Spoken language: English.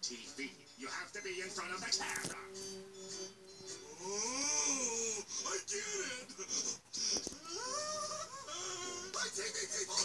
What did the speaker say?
TV. You have to be in front of the camera. Oh, I get it. My TV people.